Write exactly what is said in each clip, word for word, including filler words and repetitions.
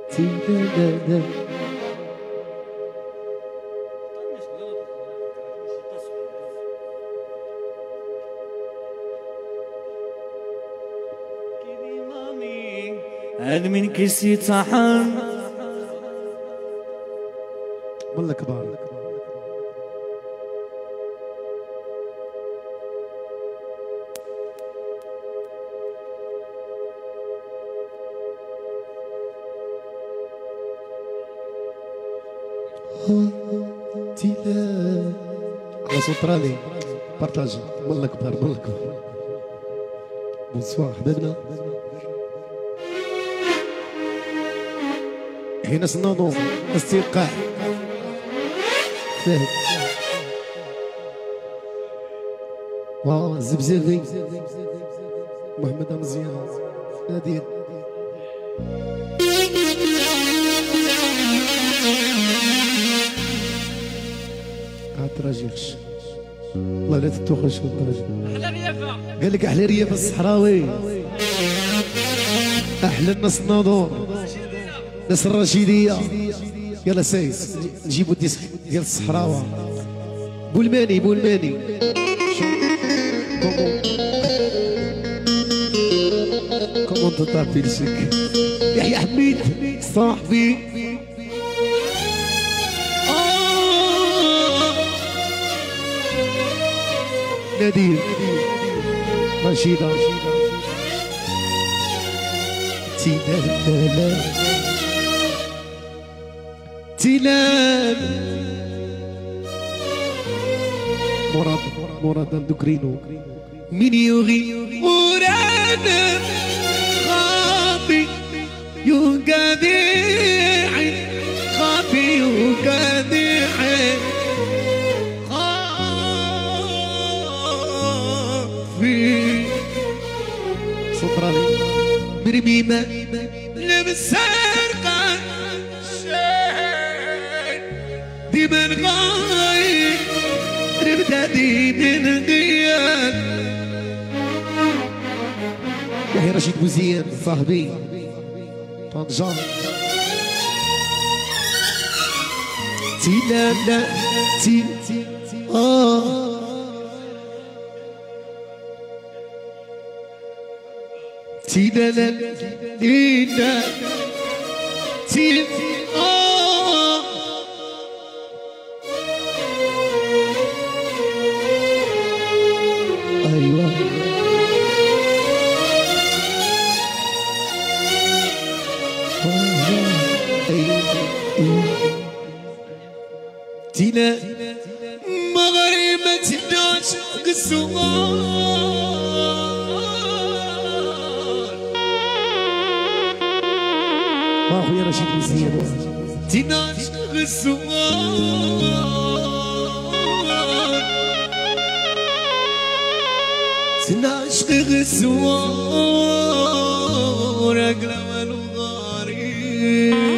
تينا هاد من كيسي طحن والله كبار تيلا على سوترالي بارطاجي والله كبار والله كبار. بونسوار حبابنا هنا صنادو استيقاع فهد واو الزبزيري محمد مزيان نادين عالتراجيخش والله لا تتوخش في التراجيخ. احلى ريافه قال لك احلى ريافه الصحراوي احلى الناس ناظور ناس الرشيديه. يلا سايس نجيبو الديسك ديال الصحراوه بولماني بولماني كومون تطابي لشك يحيى حميد صاحبي نادين رشيدة تيلال تيلال مراد مراد اندوكرينو من يغي مراد خافي يقاديعي خافي يقاديعي خافي سطرالي برميمة لبس سرقة شين دي من غاي ربدا دي من غيان يحيى رشيد بوزيان صاحبي طنجان تي لا لا تي اه تي لا لا لينا تي اه ايوه تينا مغربة الناس قصوار ما اخويا رشيد بوزيان تينا قصوار تينا عشق قصوار اقلب الغاري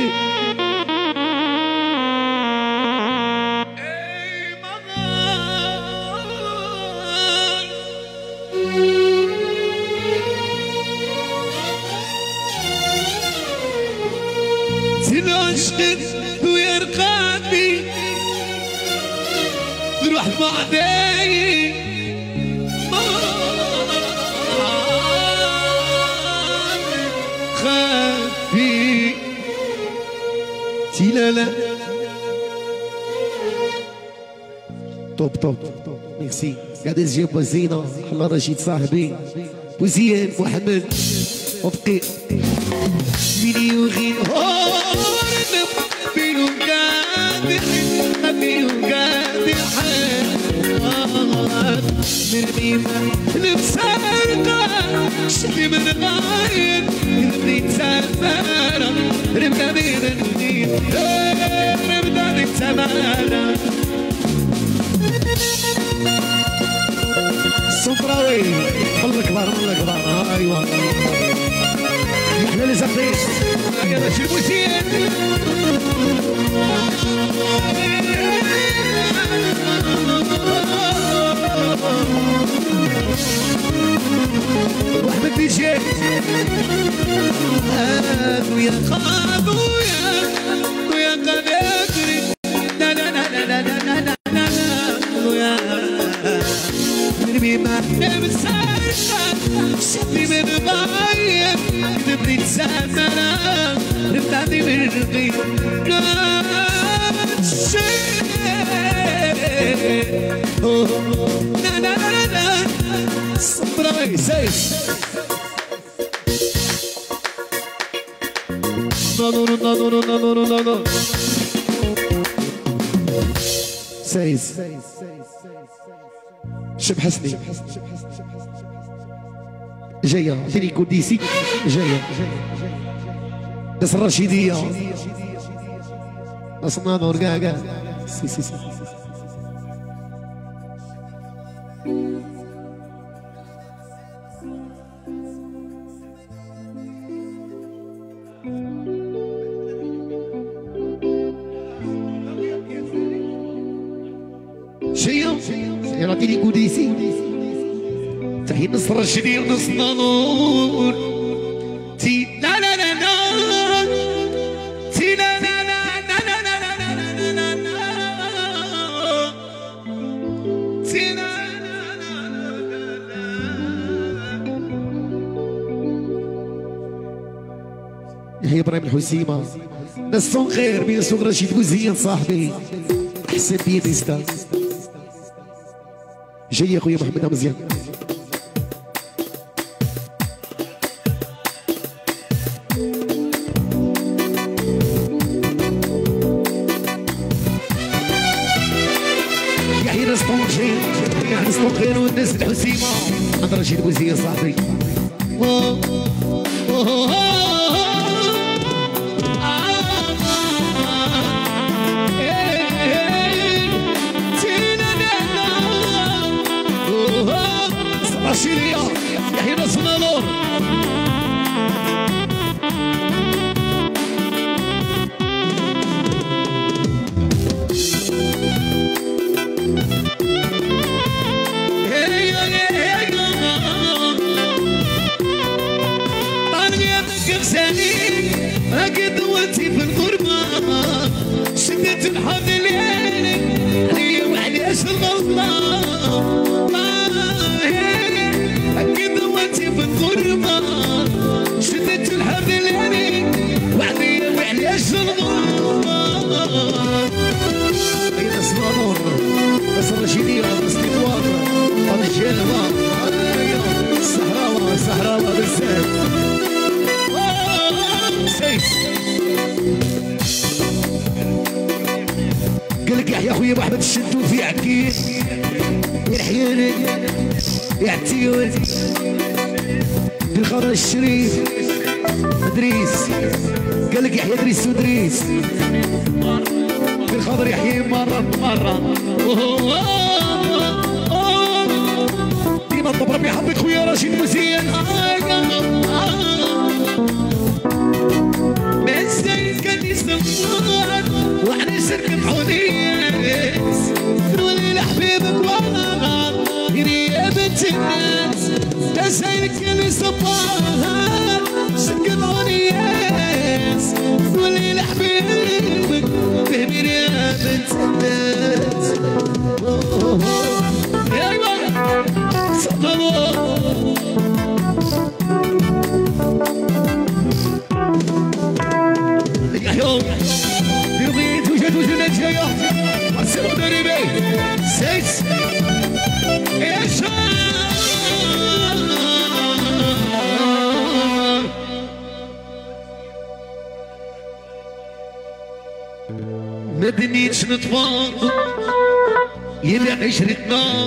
عشقك ويرقاني نروح بعدي خافي تيلالا توب توب ميرسي قاعد تجيب بوزينة حنا رشيد صاحبي بوزيان محمد وفقي مين يغير مرميمة لبسارقة شتي من غاير قلبي تسافرة ربدا بين النيل ربدا بين تمارة الصفراوي والله كبار والله كبار ايوا احنا اللي زقيش يا رشيد بوزيان واحمد دي جي هادو يا خاف غايب تبني تسامر رفعتي من الغيب كانت شيء لا لا لا لا صبري سيف نادور نادور نادور نادور سيز شب حسني جاية فيني قديسي جاية ناس الرشيدية ناس نادور قاع قاع سي سي سي شيء يعطيني قديسي تحيي نصر الشديد نص نور تي لا لا لا لا تي لا لا لا لا لا لا لا لا لا تي لا لا لا يحيى ابراهيم الحسيمة ناس صون خير بين سوق رشيد بوزيان صاحبي حسن بيدي ستار جاي يا خويا محمد مزيان يحيى ناس طونجين يحيى ناس طونجين والناس الحسيمة عند رشيد بوزيان صاحبي رشيدية يحيى ناس نور أكيد وانتي في الغربة شدت الحبل هي وعليش الغلطة أكيد وانتي في الغربة شدت الحبل وعلي وعليش الغلطة هي ناس نور بس الرشيدية بس نوار الجلوة الصحراوة الصحراوة بالزيت قالك يحيى خويا ابو احمد الشدو في عكيش يا حياني يا عتيون في الخضر الشريف ادريس قالك يحيى ادريس ودريس في الخضر يحيى مره مره ديما طب ربي يحفظك خويا رشيد مزيان بس كان يستمر وعلى سرك حونيس تقولي لحبيبك والله يا بنت الناس تسألك اللي صباها سرك حونيس تقولي لحبيبك فهميني يا بنت الناس يا ايوه صبروا يوم يرضيت وجد وجد جاية السلام دريبي سيس ايش ما دنيتش نطفى يبيع عشرتنا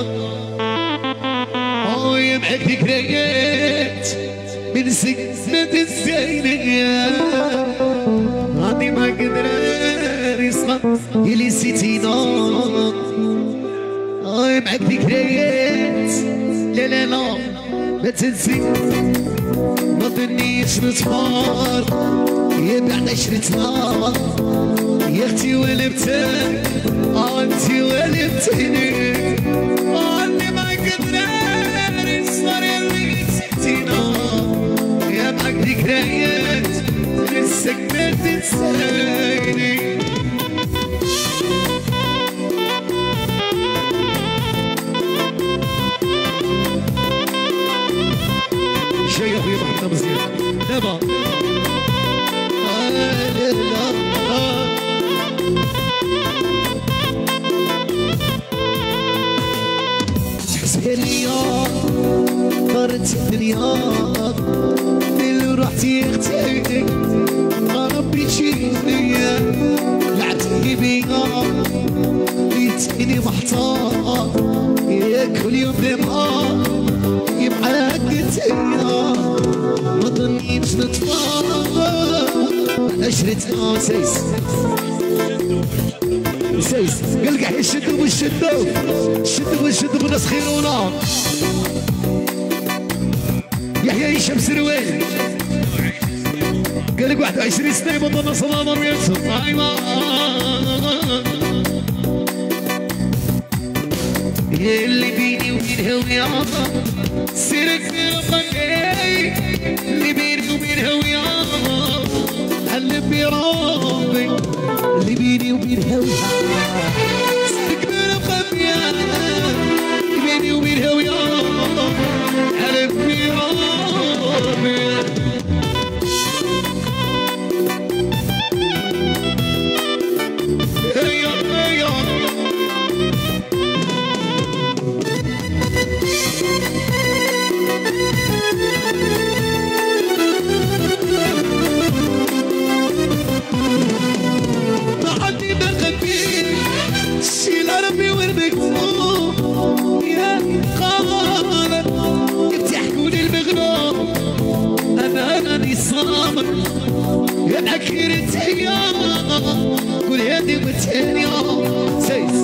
اه يبعك ذكريات من سكنة الزينية غادي ما قدر يصغر يلي سيتينا اه معك ذكريات لا لا لا ما تنسي ما ظنيتش نتفار يبيع عشرتنا يا اختي ولبتك اه انتي ولبتني اه اللي ما قدر يصغر يلي سيتينا يا معك ذكريات نفسك ما تنساني شيء اخويا محمد مزيان دابا تحسبني طرت الدنيا اللي رحتي اختي ما ربيتش ليا لعبتي بيا ليتني محتار يا كل يوم بنهار يبعاك انتيا ما ظنيتش نتفاهم عشرتنا سيس سيس قال كاع الشدو والشدو الشدو والشدو بالناس خيرونا يحيى هشام سروال قال لك واحد وعشرين سنة يبطلنا صلاة مريم ايوا اللي بيني وبينها ويا سيرك ربي اللي بيني وبينها ويا حلف بربي اللي بيني وبينها ويا سيرك ربي اللي بيني وبينها ويا حلف بربي يا أكير التيام قول هادي والتانية سيس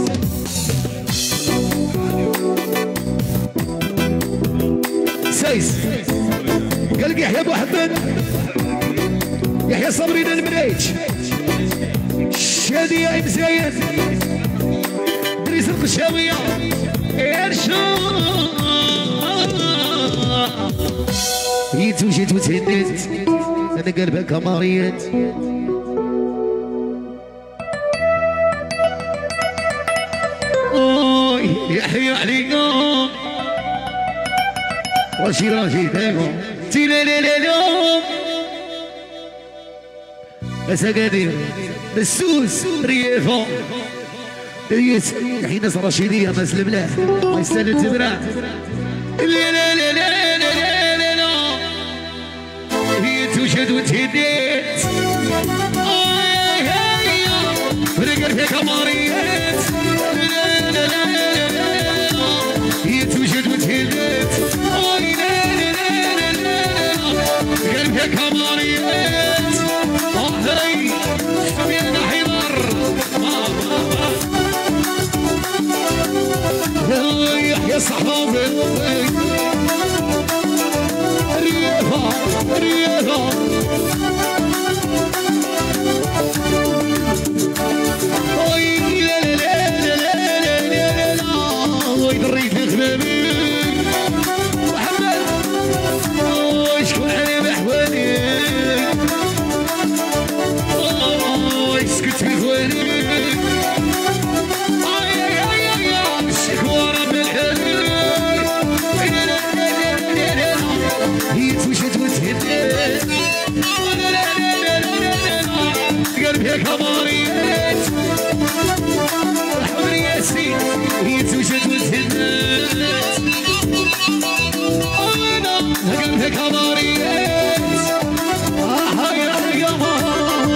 سيس قال يحيى أبو حمد يحيى صبري المريج شادي يا مزايد دريس القشاوية إرشاد جيت وجيت وتهنيت أنا قلبك مريت أوي يحيى علينا وشي راجي دايما تيلالالالوم أساقادير السوس ريافة ريس حين ناس رشيدية ناس الملاح ما يستاهل تبرع لا لا لا لا لا لا لا هي توجد وتهديت فرقر فيك مريت لا لا لا لا هي توجد وتهديت لا لا لا لا فرقر فيك مريت أهلي شبينا حمار يحيى صحابي ريفا ريفا وي لا لا لا لا لا لا وي دريت الخبابي محمد وي شكون علي بحوالي وي سكت في خوالي هي توجد وتهديت قلبي هيك مريت حضري ياسين هي توجد وتهديت انا قلبي هيك مريت اه يا قمر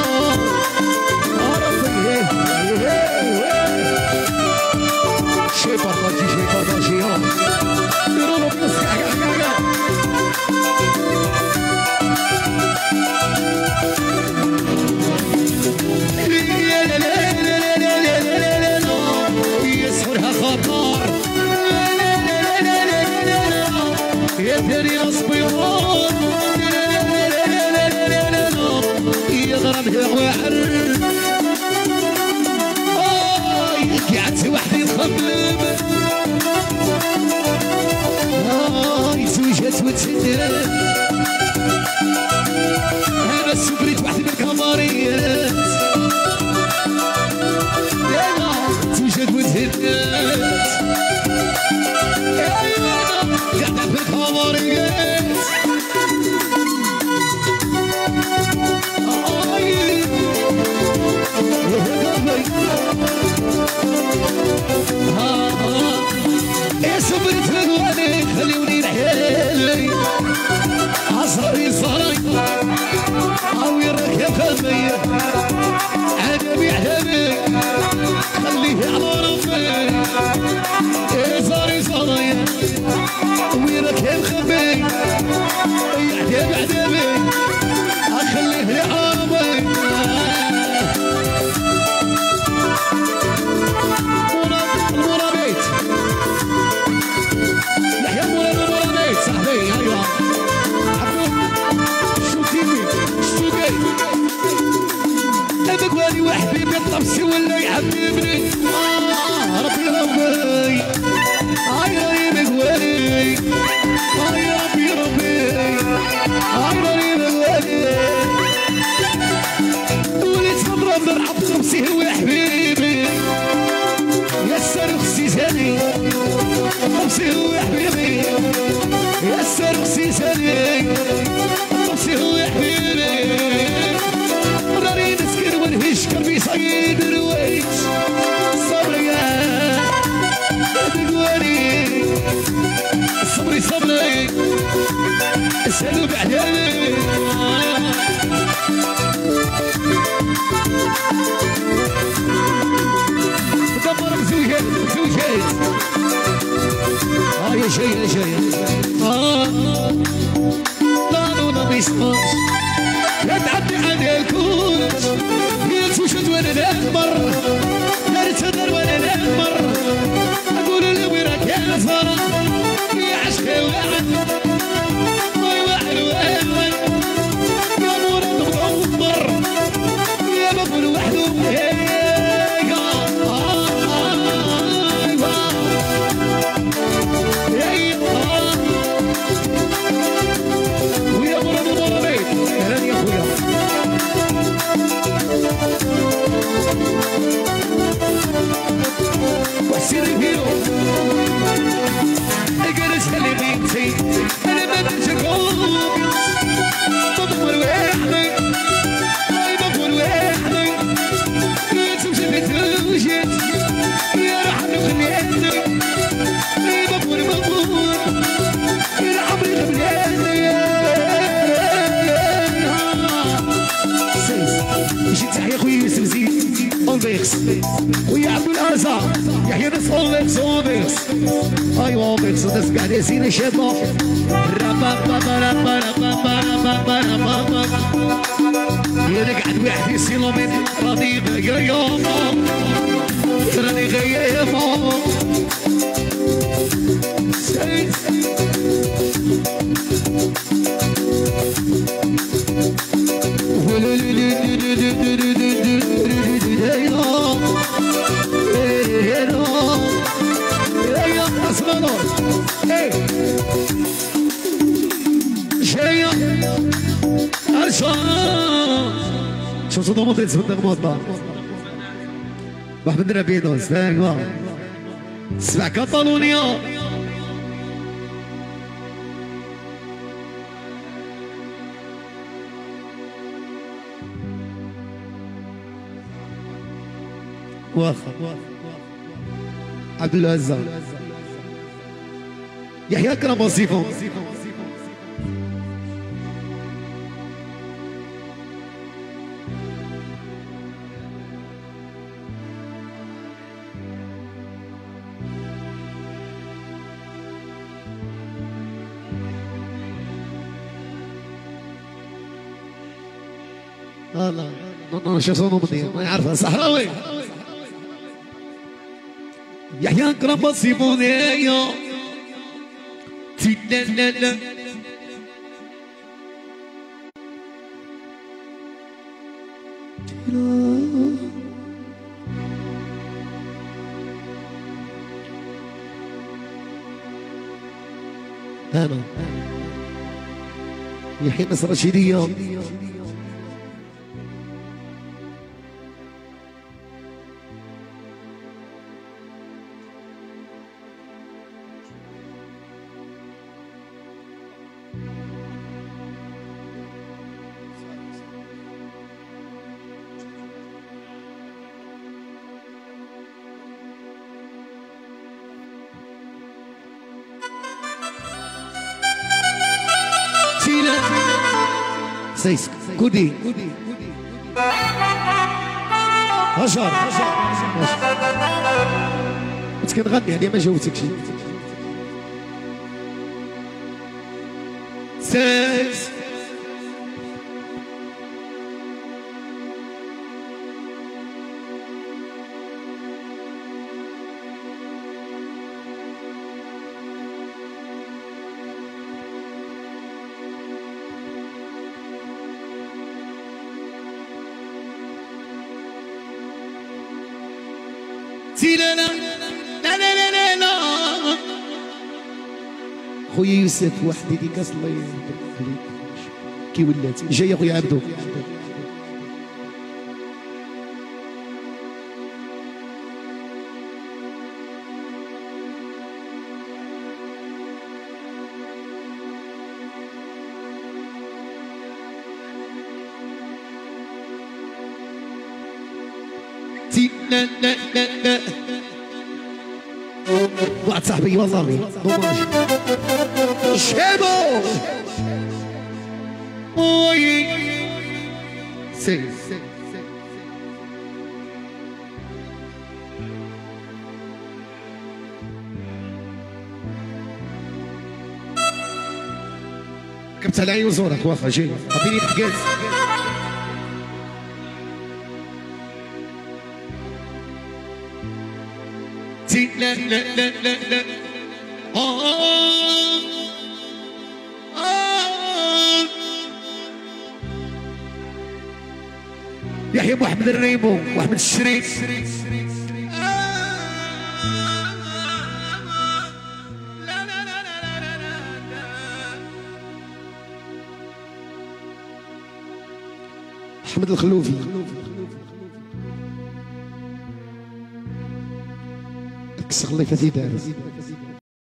شي بارطاجي شي بارطاجي ديروا له بنص كاع كاع كاع يسحرها خطر يا داري الصبيان يضربها واحد قعدت وحدي نخمم زوجات وتسدرت انا سكرت وحدي من الكماريات لا زوجات وتهدات ايوا قاعده في الكماريات فمي عجبي عجبي خليه على ربي يا صاري صاري وينك يا مخبي يا عجبي عجبي خليه على ربي مورا بيت يحيى مورا مورا بيت صاحبي ايوا شو تيمي شو جاي ابك والي وحبيبي الطبسي ولا يحببني آه ربي ربي هاي ربي والي هاي ربي ربي هاي ربي والي وليت صبرا مرحب طبسي هو حبيبي يسر خسي سالي طبسي هو حبيبي يسر خسي سالي طبسي هو حبيبي راني نسكر ونهش قلبي صيد رويش صبري يا تقولي صبري صبري اسألوا بعدين دبرك زوجات زوجات اه يا شي يا شي اه لا لا ما بيسمعش لا تعدي على الكوش يا تشد وانا نكبر لا تسدر وانا نكبر اقول له وراك يا زهره يا عشقي وعد ما يوعد وعد يا مراد مدمر يا بقول وحده ويا مراد مرابيت اهلا يا اخويا وحسين فيو جالس اللي بيتي انا ما بنشكوك بقول وحدي اي بقول وحدي يا تمشي بتوجد يا راح نخليتي اي بقول بقول يا عمري خليتي يجي تحية خويا يوسف زيد اولبيكس ويا عبد الازهر يحيى نص اولبيكس اولبيكس ايوا اولبيكس وناس قاعد ياسين شابه يا قاعد واحد يسيلو من راضي يا ياما راني غيامه شو صوت مطرز صدق مطبع محمد ربيدو استنى اسمع كاتالونيا واخا عبد العزة يحيى اكرم وصيفه لا لا انا شو صوته مدير ما يعرفها صحراوي يحيى اكرم وصيفوني يا تيدلل انا يحيى نصر رشيدية سيس كودي هجر كنت كنغني يعني ما جاوبتك شي سيس لا لا لا لا لا لا خويا يوسف واحد ديكاس الله يبارك عليك كي ولاتي جاي يا خويا عبدو لا لا لا لا واحد صاحبي والله دوماج شيبو وي سي كبت على عيون زورك واخا جاي عطيني حكايت لا لا لا لا لا آه آه يحيى محمد الريمو واحمد الشريف احمد الخلوفي كسر الله فاتي دار